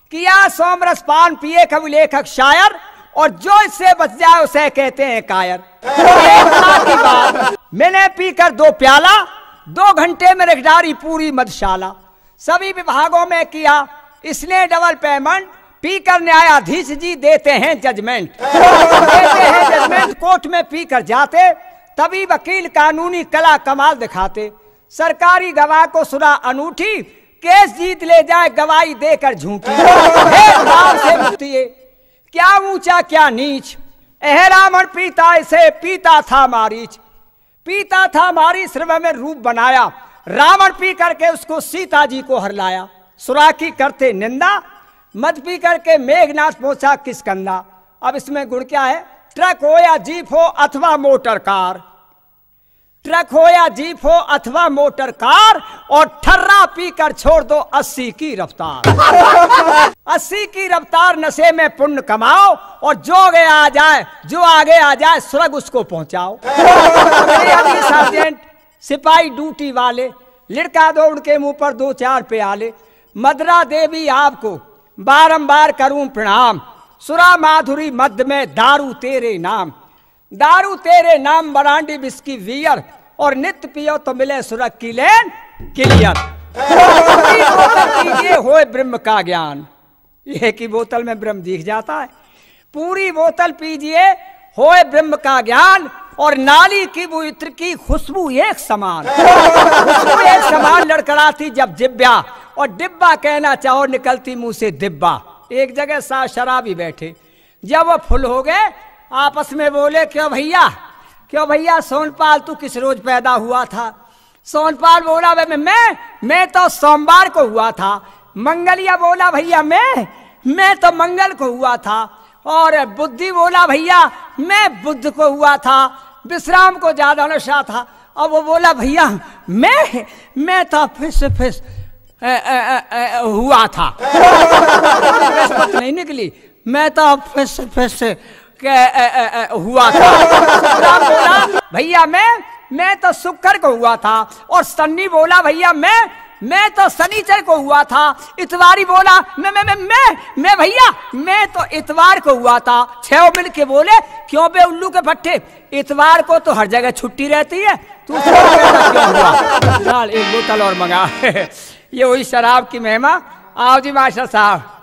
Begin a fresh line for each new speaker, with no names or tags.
किया सोमरस पान पिए कवि लेखक शायर, और जो इससे बच जाए उसे कहते हैं कायर। एक साल की बात, मैंने पीकर 2 प्याला, 2 घंटे में रख डाली पूरी मधुशाला। सभी विभागों में किया इसने डबल पेमेंट, पीकर न्यायाधीश जी देते हैं जजमेंट। कोर्ट में पीकर जाते, तभी वकील कानूनी कला कमाल दिखाते। सरकारी गवाह को सुना अनूठी, केस जीत ले जाए गवाही देकर झूठी। से मुक्ति क्या ऊंचा क्या नीच, रावण पीता इसे पीता था मारीच। पीता था मारीच हृदय में रूप बनाया, रावण पी करके उसको सीता जी को हरलाया। सुराकी करते निंदा, मद पी करके मेघनाथ पहुंचा किष्किंधा। अब इसमें गुण क्या है? ट्रक हो या जीप हो अथवा मोटर कार, ट्रक हो या जीप हो अथवा मोटर कार, और ठर्रा पीकर छोड़ दो 80 की रफ्तार। 80 की रफ्तार नशे में पुण्य कमाओ, और जो आगे आ जाए स्वर्ग उसको पहुंचाओ। सार्जेंट सिपाही ड्यूटी वाले, लड़का दो उनके मुंह पर 2-4 प्याले। मदरा देवी आपको बारंबार करूं प्रणाम, सुरा माधुरी मध्य में दारू तेरे नाम। दारू तेरे नाम बरांडी बिस्की वियर, और नित्य पियो तो मिले सुरख की लेन क्लियर। कीजिए होए ब्रह्म का ज्ञान, यह की बोतल में ब्रह्म दिख जाता है। पूरी बोतल पीजिए होए ब्रह्म का ज्ञान, और नाली की बुइत्र की खुशबू एक समान। खुशबू एक समान लड़खड़ाती जब जिब्या, और डिब्बा कहना चाहो निकलती मुंह से दिब्बा। एक जगह 7 शराबी बैठे, जब वो फुल हो गए आपस में बोले, क्यों भैया सोनपाल तू किस रोज पैदा हुआ था? सोनपाल बोला, मैं तो सोमवार को हुआ था। मंगलिया बोला, भैया मैं तो मंगल को हुआ था। और बुद्धि बोला, भैया मैं बुध को हुआ था। विश्राम को ज्यादा नशा था। अब वो बोला, भैया मैं तो फिस हुआ था। नहीं निकली, मैं तो फिस हुआ था। बोला, भैया मैं तो शुक्र को हुआ था। और सन्नी बोला, भैया मैं तो शनिचर को हुआ था। इतवारी बोला, मैं भैया मैं तो इतवार को हुआ था। 6 मिल के बोले, क्यों बे उल्लू के पट्टे, इतवार को तो हर जगह छुट्टी रहती है, तू क्यों हुआ? एक बोतल और मंगा। ये वही शराब की महिमा। आओ जी मास्टर साहब।